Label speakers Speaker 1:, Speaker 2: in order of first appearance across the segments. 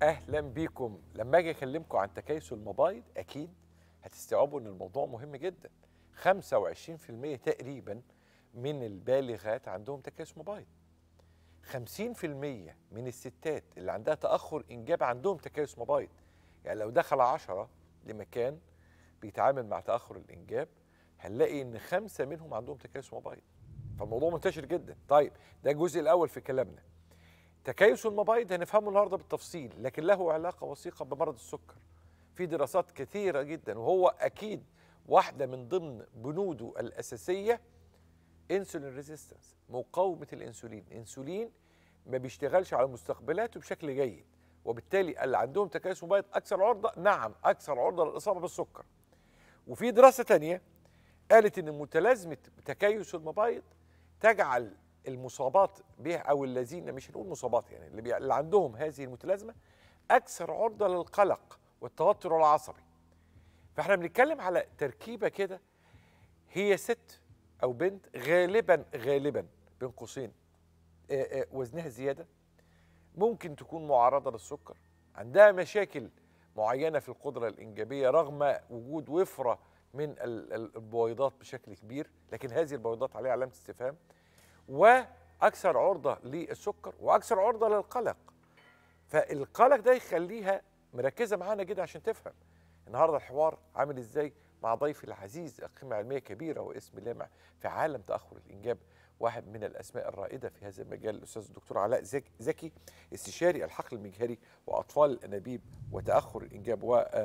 Speaker 1: اهلا بيكم. لما اجي اكلمكم عن تكيس المبايض اكيد هتستوعبوا ان الموضوع مهم جدا. 25% تقريبا من البالغات عندهم تكيس مبايض. 50% من الستات اللي عندها تاخر انجاب عندهم تكيس مبايض. يعني لو دخل 10 لمكان بيتعامل مع تاخر الانجاب هنلاقي ان 5 منهم عندهم تكيس مبايض. فالموضوع منتشر جدا. طيب ده الجزء الاول في كلامنا. تكيس المبايض هنفهمه النهارده بالتفصيل، لكن له علاقه وثيقه بمرض السكر. في دراسات كثيره جدا، وهو اكيد واحده من ضمن بنوده الاساسيه انسولين ريزيستنس، مقاومه الانسولين. الانسولين ما بيشتغلش على مستقبلاته بشكل جيد، وبالتالي اللي عندهم تكيس مبايض اكثر عرضه، نعم اكثر عرضه للاصابه بالسكر. وفي دراسه ثانيه قالت ان متلازمه تكيس المبايض تجعل المصابات به او الذين مش هنقول مصابات يعني اللي عندهم هذه المتلازمه اكثر عرضه للقلق والتوتر العصبي. فاحنا بنتكلم على تركيبه كده، هي ست او بنت غالبا بين قوسين وزنها زياده، ممكن تكون معرضه للسكر، عندها مشاكل معينه في القدره الانجابيه رغم وجود وفره من البويضات بشكل كبير، لكن هذه البويضات عليها علامه استفهام، واكثر عرضه للسكر واكثر عرضه للقلق. فالقلق ده يخليها مركزه معانا جدا عشان تفهم النهارده الحوار عامل ازاي مع ضيفي العزيز، قيمه علميه كبيره واسم لامع في عالم تاخر الانجاب، واحد من الاسماء الرائده في هذا المجال، الاستاذ الدكتور علاء زكي، استشاري الحقل المجهري واطفال الانابيب وتاخر الانجاب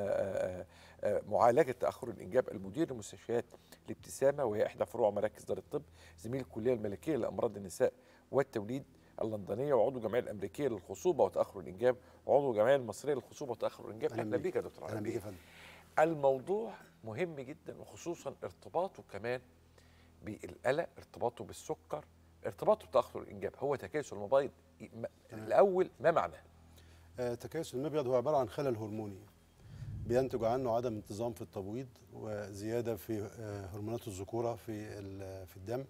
Speaker 1: ومعالجه تاخر الانجاب، المدير لمستشفيات الابتسامه وهي احدى فروع مراكز دار الطب، زميل الكليه الملكيه لامراض النساء والتوليد اللندنيه، وعضو الجمعيه الامريكيه للخصوبه وتاخر الانجاب، وعضو الجمعيه المصريه للخصوبه وتاخر الانجاب. اهلا بيك يا دكتور علاء.
Speaker 2: اهلا بيك يا فندم.
Speaker 1: الموضوع مهم جدا، وخصوصا ارتباطه كمان بالقلق، ارتباطه بالسكر، ارتباطه بتاخر الانجاب. هو تكيس المبايض الاول ما معناه؟
Speaker 2: تكيس المبيض هو عباره عن خلل هرموني بينتج عنه عدم انتظام في التبويض وزياده في هرمونات الذكوره في الدم،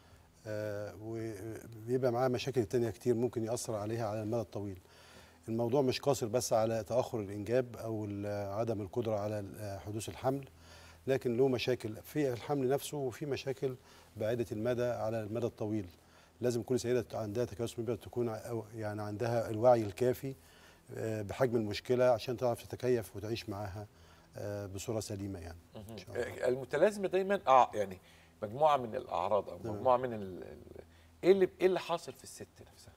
Speaker 2: وبيبقى معاه مشاكل تانية كتير ممكن يأثر عليها على المدى الطويل. الموضوع مش قاصر بس على تأخر الإنجاب أو عدم القدرة على حدوث الحمل، لكن له مشاكل في الحمل نفسه وفي مشاكل بعيدة المدى على المدى الطويل. لازم كل سيدة عندها تكيس مبيض تكون يعني عندها الوعي الكافي بحجم المشكلة عشان تعرف تتكيف وتعيش معاها بصورة سليمة يعني. إن شاء الله.
Speaker 1: المتلازمة دايما يعني مجموعة من الأعراض أو مجموعة من إيه اللي حاصل في الست نفسها؟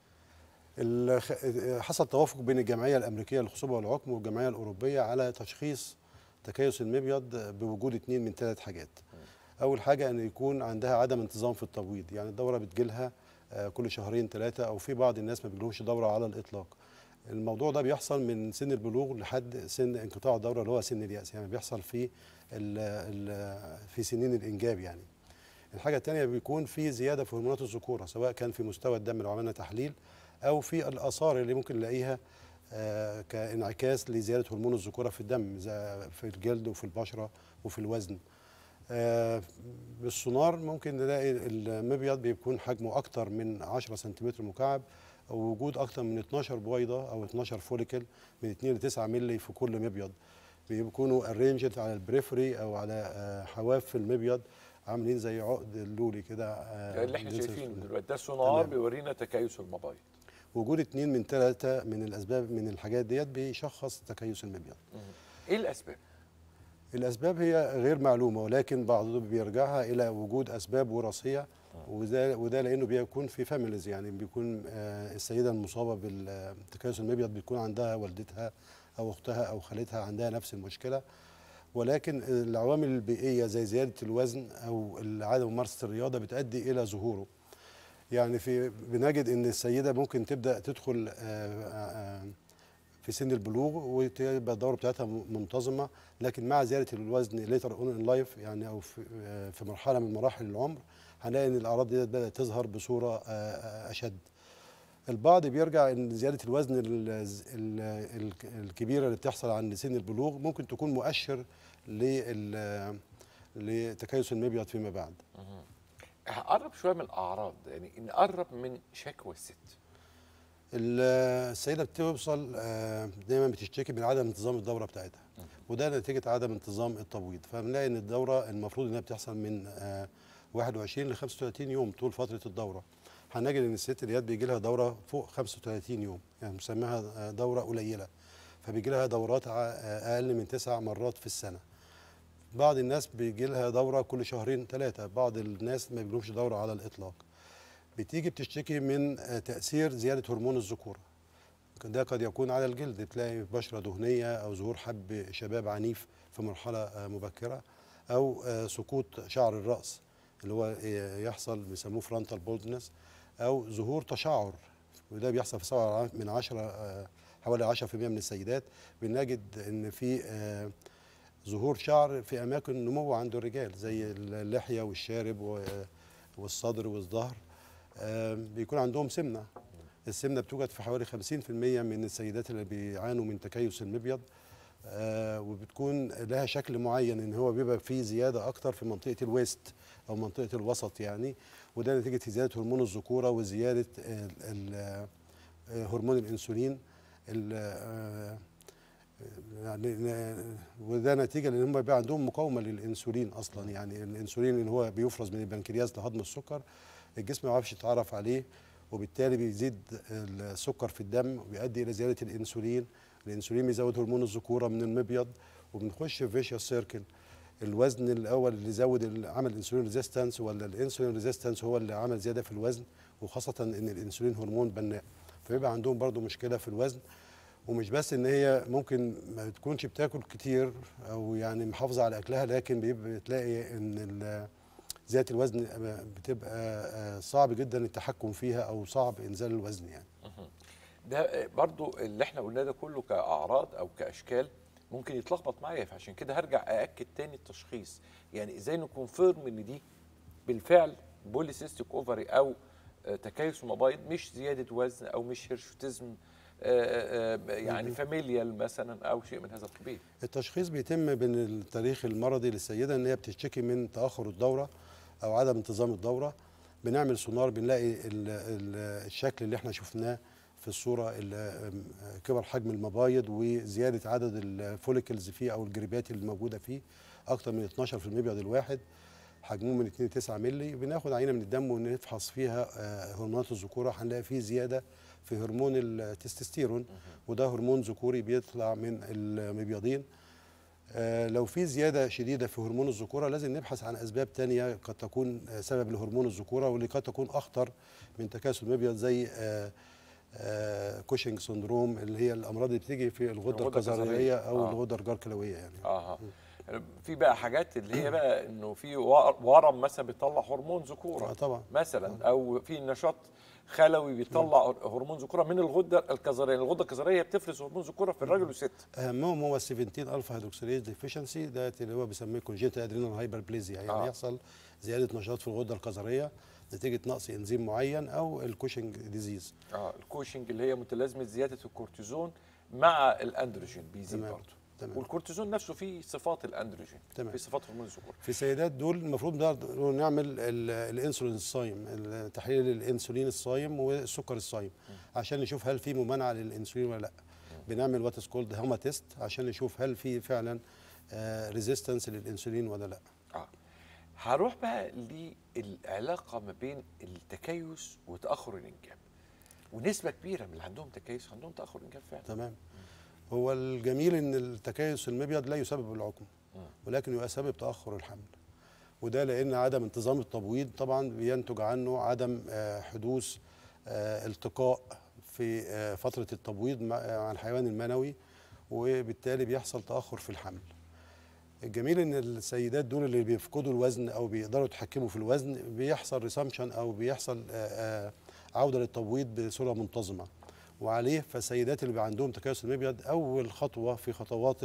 Speaker 2: حصل توافق بين الجمعية الأمريكية للخصوبة والعقم والجمعية الأوروبية على تشخيص تكيس المبيض بوجود 2 من 3 حاجات. أول حاجة أن يكون عندها عدم انتظام في التبويض، يعني الدورة بتجيلها كل 2 3 أو في بعض الناس ما بيجيلهمش دورة على الإطلاق. الموضوع ده بيحصل من سن البلوغ لحد سن انقطاع الدورة اللي هو سن اليأس، يعني بيحصل في سنين الإنجاب يعني. الحاجة الثانية بيكون في زيادة في هرمونات الذكورة، سواء كان في مستوى الدم لو عملنا تحليل أو في الآثار اللي ممكن نلاقيها كانعكاس لزيادة هرمون الذكورة في الدم في الجلد وفي البشرة وفي الوزن. بالسونار ممكن نلاقي المبيض بيكون حجمه أكتر من 10 سنتيمتر مكعب، ووجود أكتر من 12 بويضة أو 12 فوليكل من 2 ل 9 مللي في كل مبيض، بيكونوا ارينجد على البريفري أو على حواف المبيض، عاملين زي عقد اللولي كده.
Speaker 1: اللي احنا شايفينه دلوقتي ده سونار بيورينا تكيس المبايض.
Speaker 2: وجود 2 من 3 من الاسباب من الحاجات ديت بيشخص تكيس المبيض.
Speaker 1: ايه الاسباب؟
Speaker 2: الاسباب هي غير معلومه، ولكن بعضهم بيرجعها الى وجود اسباب وراثيه، وده لانه بيكون في فاميليز، يعني بيكون السيده المصابه بالتكيس المبيض بيكون عندها والدتها او اختها او خالتها عندها نفس المشكله، ولكن العوامل البيئيه زي زياده الوزن او عدم ممارسه الرياضه بتؤدي الى ظهوره. يعني بنجد ان السيده ممكن تبدا تدخل في سن البلوغ وتبقى الدوره بتاعتها منتظمه، لكن مع زياده الوزن ليتر اون ان لايف يعني او في مرحله من مراحل العمر هنلاقي ان الاعراض دي بدات تظهر بصوره اشد. البعض بيرجع ان زياده الوزن الكبيره اللي بتحصل عند سن البلوغ ممكن تكون مؤشر لتكيس المبيض فيما بعد.
Speaker 1: هقرب شويه من الاعراض، يعني نقرب من شكوى الست.
Speaker 2: السيده بتوصل دايما بتشتكي من عدم انتظام الدوره بتاعتها، وده نتيجه عدم انتظام التبويض. فبنلاقي ان الدوره المفروض انها بتحصل من 21 ل 35 يوم طول فتره الدوره. هنجد ان الست ديت بيجي لها دوره فوق 35 يوم، يعني مسميها دوره قليله، فبيجي لها دورات اقل من 9 مرات في السنه. بعض الناس بيجي لها دوره كل شهرين 3، بعض الناس ما بيجيلهمش دوره على الاطلاق. بتيجي بتشتكي من تاثير زياده هرمون الذكوره. ده قد يكون على الجلد، تلاقي بشره دهنيه او ظهور حب شباب عنيف في مرحله مبكره، او سقوط شعر الراس اللي هو يحصل بيسموه فرونتال بولدنس، او ظهور تشعر، وده بيحصل في 7 من 10 حوالي 10% من السيدات. بنجد ان في ظهور شعر في اماكن نمو عند الرجال زي اللحيه والشارب والصدر والظهر. بيكون عندهم سمنه. السمنه بتوجد في حوالي 50% من السيدات اللي بيعانوا من تكيس المبيض، وبتكون لها شكل معين، ان هو بيبقى فيه زياده اكتر في منطقه الويست او منطقه الوسط يعني، وده نتيجه زياده هرمون الذكوره وزياده هرمون الانسولين. يعني وده نتيجه لان هم بيبقى عندهم مقاومه للانسولين اصلا، يعني الانسولين اللي هو بيفرز من البنكرياس لهضم السكر، الجسم ما بيعرفش يتعرف عليه، وبالتالي بيزيد السكر في الدم وبيؤدي الى زياده الانسولين. الانسولين بيزود هرمون الذكوره من المبيض، وبنخش في فيشيوس سيركل. الوزن الاول اللي زود عمل الانسولين ريزيستنس، ولا الانسولين ريزيستنس هو اللي عمل زياده في الوزن، وخاصه ان الانسولين هرمون بناء، فبيبقى عندهم برضو مشكله في الوزن. ومش بس ان هي ممكن ما تكونش بتاكل كتير او يعني محافظه على اكلها، لكن بتلاقي ان زياده الوزن بتبقى صعب جدا التحكم فيها او صعب انزال الوزن يعني.
Speaker 1: ده برضو اللي احنا قلناه ده كله كاعراض او كاشكال ممكن يتلخبط معايا، فعشان كده هرجع ااكد تاني التشخيص. يعني ازاي نكونفيرم ان دي بالفعل بوليسيستيك اوفري او تكيس مبايض، مش زياده وزن او مش هيرشوتيزم يعني فاميليال مثلا او شيء من هذا القبيل.
Speaker 2: التشخيص بيتم بين التاريخ المرضي للسيده ان هي بتشتكي من تاخر الدوره او عدم انتظام الدوره. بنعمل سونار، بنلاقي الشكل اللي احنا شفناه في الصوره، كبر حجم المبايض وزياده عدد الفوليكلز فيه او الجريبات اللي موجوده فيه اكتر من 12 في المبيض الواحد، حجمه من 2 ل 9 مللي. بناخد عينه من الدم ونفحص فيها هرمونات الذكوره، هنلاقي فيه زياده في هرمون التستوستيرون، وده هرمون ذكوري بيطلع من المبيضين. لو في زياده شديده في هرمون الذكوره لازم نبحث عن اسباب تانية قد تكون سبب لهرمون الذكوره، واللي قد تكون اخطر من تكاسل المبيض، زي كوشنج سندروم، اللي هي الامراض اللي بتيجي في الغده الكظريه او الغده الجرثوميه يعني.
Speaker 1: في بقى حاجات اللي هي بقى انه في ورم مثلا بيطلع هرمون ذكوره
Speaker 2: طبعا
Speaker 1: مثلا، او في نشاط خلوي بيطلع هرمون ذكوره من الغده الكظريه. الغده الكظريه بتفرز هرمون ذكوره في الراجل والست.
Speaker 2: اهمهم هو 17 الفا هيدروكسيليز ديفيشنسي، ده اللي هو بيسميه كونجيتال ادرينال هايبربليزيا، يعني يحصل زياده نشاط في الغده الكظريه نتيجه نقص انزيم معين، او الكوشنج ديزيز.
Speaker 1: الكوشنج اللي هي متلازمه زياده الكورتيزون مع الاندروجين بيزيد برضه. تمام. والكورتيزون نفسه فيه صفات الاندروجين، فيه صفات هرمون الذكوره.
Speaker 2: في السيدات دول المفروض نعمل الانسولين الصايم، تحليل الانسولين الصايم والسكر الصايم، عشان نشوف هل في ممانعه للانسولين ولا لا. بنعمل وات از كولد هوما تيست عشان نشوف هل في فعلا ريزيستنس للانسولين ولا لا.
Speaker 1: هروح بقى للعلاقه ما بين التكيس وتاخر الانجاب. ونسبه كبيره من اللي عندهم تكيس عندهم تاخر انجاب فعلا.
Speaker 2: تمام. هو الجميل ان التكيس المبيض لا يسبب العقم، ولكن يسبب تاخر الحمل، وده لان عدم انتظام التبويض طبعا بينتج عنه عدم حدوث التقاء في فتره التبويض مع الحيوان المنوي، وبالتالي بيحصل تاخر في الحمل. الجميل ان السيدات دول اللي بيفقدوا الوزن او بيقدروا يتحكموا في الوزن بيحصل ريسامشن او بيحصل عوده للتبويض بصوره منتظمه، وعليه فالسيدات اللي بيبقى عندهم تكيس المبيض اول خطوه في خطوات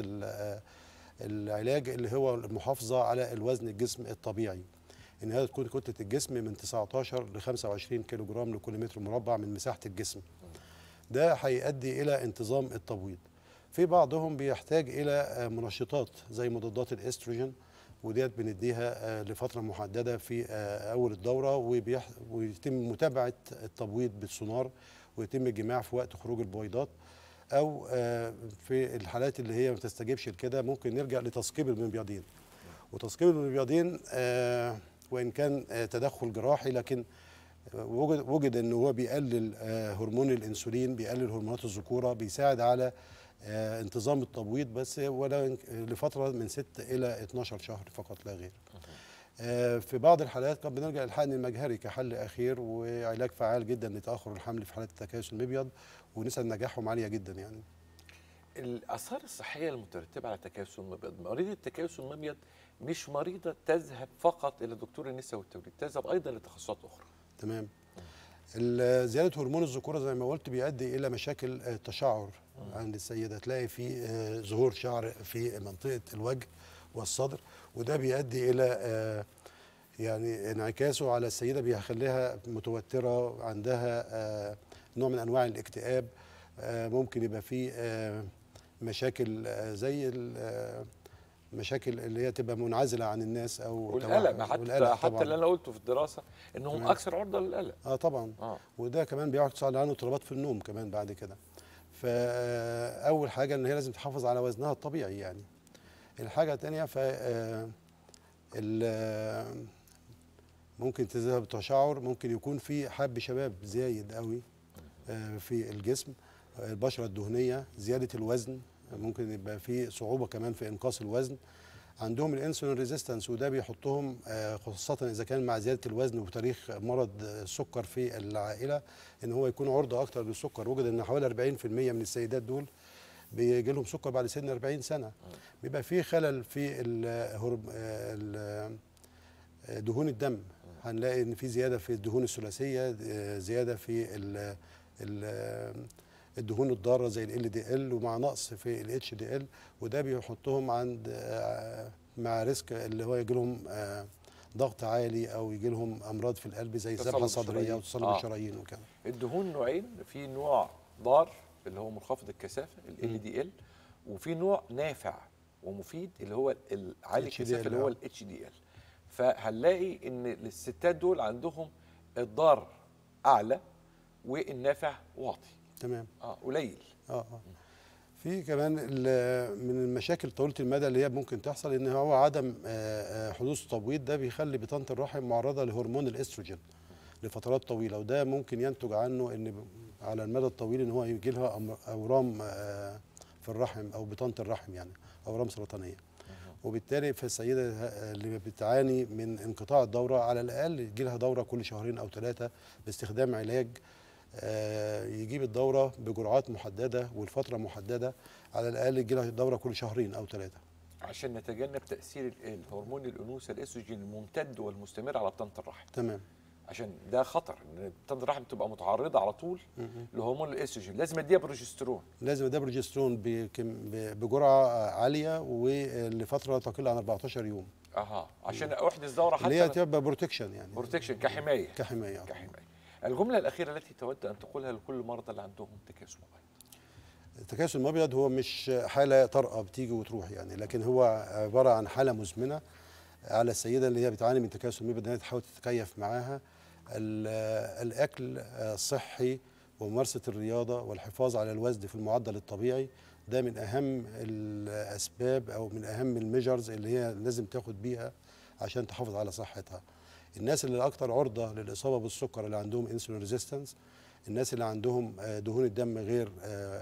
Speaker 2: العلاج اللي هو المحافظه على الوزن الجسم الطبيعي، ان هي تكون كتله الجسم من 19 ل 25 كيلو جرام لكل متر مربع من مساحه الجسم. ده هيؤدي الى انتظام التبويض. في بعضهم بيحتاج الى منشطات زي مضادات الاستروجين، وديت بنديها لفتره محدده في اول الدوره، ويتم متابعه التبويض بالسونار، ويتم الجماع في وقت خروج البويضات، او في الحالات اللي هي ما بتستجيبش لكده ممكن نرجع لتثقيب المبيضين. وتثقيب المبيضين وان كان تدخل جراحي، لكن وجد ان هو بيقلل هرمون الانسولين، بيقلل هرمونات الذكوره، بيساعد على انتظام التبويض، بس ولا لفتره من 6 الى 12 شهر فقط لا غير. في بعض الحالات قد بنلجا للحقن المجهري كحل اخير وعلاج فعال جدا لتاخر الحمل في حالات التكيس المبيض، ونسب نجاحهم عاليه جدا يعني.
Speaker 1: الآثار الصحية المترتبة على تكيس المبيض، مريضة تكيس المبيض مش مريضة تذهب فقط إلى دكتور النساء والتوليد، تذهب أيضا لتخصصات أخرى.
Speaker 2: تمام. زياده هرمون الذكوره زي ما قلت بيؤدي الى مشاكل التشعر عند السيده، تلاقي في ظهور شعر في منطقه الوجه والصدر، وده بيؤدي الى يعني انعكاسه على السيده بيخليها متوتره، عندها نوع من انواع الاكتئاب، ممكن يبقى في مشاكل زي مشاكل اللي هي تبقى منعزله عن الناس او
Speaker 1: والقلق، حتى اللي انا قلته في الدراسه انهم
Speaker 2: تمام.
Speaker 1: اكثر عرضه للقلق.
Speaker 2: طبعا. وده كمان بيحصل عنه اضطرابات في النوم كمان بعد كده. فاول حاجه ان هي لازم تحافظ على وزنها الطبيعي يعني. الحاجه الثانيه ممكن تذهب تشعر، ممكن يكون في حب شباب زايد قوي في الجسم، البشره الدهنيه، زياده الوزن، ممكن يبقى في صعوبه كمان في انقاص الوزن. عندهم الانسولين ريزيستنس، وده بيحطهم خاصه اذا كان مع زياده الوزن وتاريخ مرض السكر في العائله ان هو يكون عرضه اكتر للسكر. وجد ان حوالي 40% من السيدات دول بيجي لهم سكر بعد سن 40 سنه. بيبقى في خلل في دهون الدم، هنلاقي ان في زياده في الدهون الثلاثيه، زياده في الدهون الضاره زي ال LDL، ومع نقص في ال HDL، وده بيحطهم عند مع ريسك اللي هو يجي لهم ضغط عالي او يجي لهم امراض في القلب زي الذبحه الصدريه وتصلب الشرايين وكده.
Speaker 1: الدهون نوعين، في نوع ضار اللي هو منخفض الكثافه ال LDL، وفي نوع نافع ومفيد اللي هو عالي الكثافه اللي هو ال HDL. فهنلاقي ان الستات دول عندهم الضار اعلى والنافع واطي.
Speaker 2: تمام.
Speaker 1: قليل.
Speaker 2: في كمان من المشاكل طويله المدى اللي هي ممكن تحصل ان هو عدم حدوث تبويض، ده بيخلي بطانه الرحم معرضه لهرمون الاستروجين لفترات طويله، وده ممكن ينتج عنه ان على المدى الطويل ان هو يجي لها اورام في الرحم او بطانه الرحم، يعني اورام سرطانيه. وبالتالي في السيده اللي بتعاني من انقطاع الدوره على الاقل يجي لها دوره كل 2 أو 3 باستخدام علاج يجيب الدوره بجرعات محدده والفتره محدده، على الاقل يجي لها الدوره كل 2 أو 3
Speaker 1: عشان نتجنب تاثير الهرمون الانوثه الاستروجين الممتد والمستمر على بطانه الرحم.
Speaker 2: تمام.
Speaker 1: عشان ده خطر ان بطانه الرحم تبقى متعرضه على طول لهرمون الاستروجين، لازم اديها بروجسترون.
Speaker 2: لازم اديها بروجسترون بجرعه عاليه ولفتره تقل عن 14 يوم.
Speaker 1: عشان احدث دوره حتى
Speaker 2: اللي هي تبقى بروتكشن، يعني
Speaker 1: بروتكشن كحمايه.
Speaker 2: كحمايه.
Speaker 1: الجمله الاخيره التي تود ان تقولها لكل المرضى اللي عندهم تكيس مبيض.
Speaker 2: التكيس المبيض هو مش حاله طارئه بتيجي وتروح يعني، لكن هو عباره عن حاله مزمنه على السيده اللي هي بتعاني من تكيس المبيض، ان هي تحاول تتكيف معاها. الاكل الصحي وممارسه الرياضه والحفاظ على الوزن في المعدل الطبيعي، ده من اهم الاسباب او من اهم الميجرز اللي هي لازم تاخد بيها عشان تحافظ على صحتها. الناس اللي اكثر عرضه للاصابه بالسكر اللي عندهم انسولين ريزيستنس، الناس اللي عندهم دهون الدم غير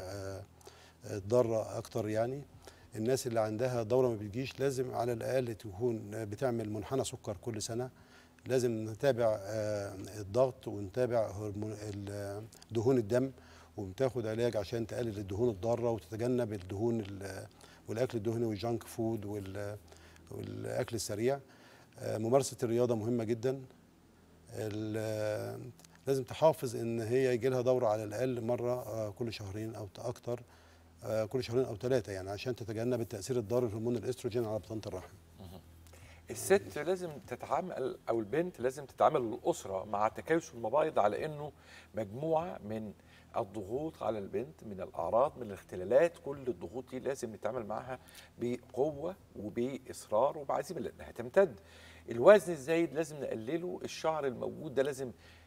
Speaker 2: ضاره اكتر، يعني الناس اللي عندها دوره ما بتجيش لازم على الاقل تكون بتعمل منحنى سكر كل سنه، لازم نتابع الضغط ونتابع دهون الدم وبتاخد علاج عشان تقلل الدهون الضاره وتتجنب الدهون والاكل الدهني والجانك فود والاكل السريع. ممارسه الرياضه مهمه جدا. لازم تحافظ ان هي يجي لها دوره على الاقل مره كل 2 أو اكتر، كل 2 أو 3 يعني، عشان تتجنب التاثير الضار لهرمون الاستروجين على بطانه الرحم.
Speaker 1: الست لازم تتعامل او البنت لازم تتعامل الاسره مع تكيس المبايض على انه مجموعه من الضغوط على البنت، من الاعراض، من الاختلالات. كل الضغوط دي لازم نتعامل معها بقوه وباصرار وبعزيمه لانها تمتد. الوزن الزايد لازم نقلله، الشعر الموجود ده لازم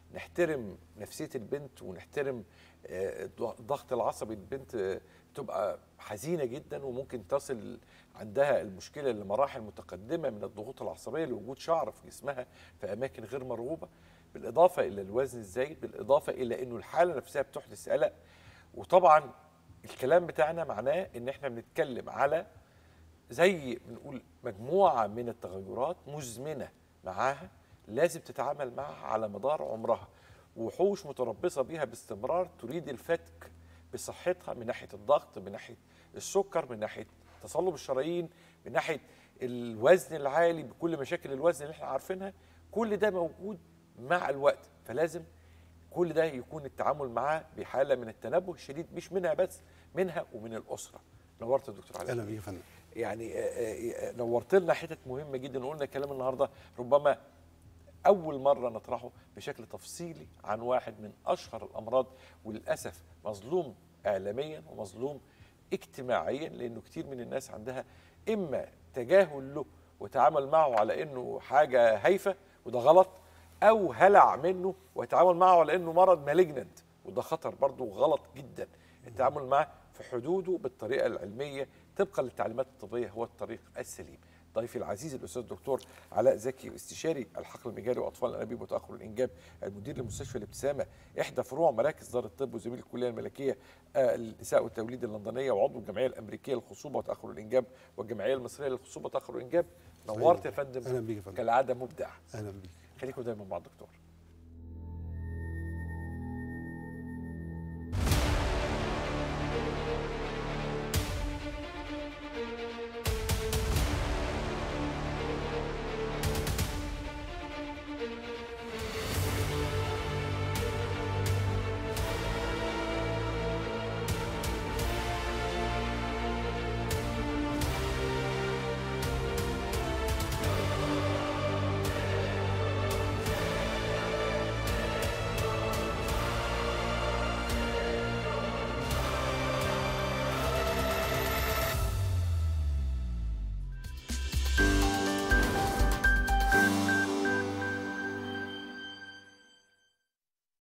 Speaker 1: نحترم نفسيه البنت ونحترم الضغط العصبي. البنت تبقى حزينه جدا وممكن تصل عندها المشكله لمراحل متقدمه من الضغوط العصبيه لوجود شعر في جسمها في اماكن غير مرغوبه، بالاضافه الى الوزن الزايد، بالاضافه الى انه الحاله نفسها بتحدث قلق. وطبعا الكلام بتاعنا معناه ان احنا بنتكلم على زي بنقول مجموعه من التغيرات مزمنه معاها لازم تتعامل معها على مدار عمرها، وحوش متربصه بيها باستمرار تريد الفتك بصحتها من ناحيه الضغط، من ناحيه السكر، من ناحيه تصلب الشرايين، من ناحيه الوزن العالي بكل مشاكل الوزن اللي احنا عارفينها. كل ده موجود مع الوقت، فلازم كل ده يكون التعامل معاه بحاله من التنبه الشديد، مش منها بس، منها ومن الاسره. نورت يا دكتور علاء.
Speaker 2: اهلا بيك يا فندم.
Speaker 1: يعني نورت لنا حتت مهمه جدا، وقلنا كلام النهارده ربما اول مره نطرحه بشكل تفصيلي عن واحد من اشهر الامراض، وللاسف مظلوم اعلاميا ومظلوم اجتماعيا، لانه كتير من الناس عندها اما تجاهل له وتعامل معه على انه حاجه هايفه وده غلط، او هلع منه وتعامل معه على انه مرض مالجننت وده خطر برضه غلط جدا. التعامل معه في حدوده بالطريقه العلميه طبقا للتعليمات الطبيه هو الطريق السليم. ضيفي العزيز الاستاذ الدكتور علاء زكي، استشاري الحقل المجاري واطفال الانابيب وتاخر الانجاب، المدير لمستشفى الابتسامه احدى فروع مراكز دار الطب، وزميل الكليه الملكيه للنساء والتوليد اللندنيه، وعضو الجمعيه الامريكيه للخصوبه وتاخر الانجاب والجمعيه المصريه للخصوبه وتاخر الانجاب. نورت يا فندم.
Speaker 2: اهلا بيك يا فندم.
Speaker 1: كالعاده مبدع.
Speaker 2: اهلا بيك.
Speaker 1: خليكم دايما مع الدكتور.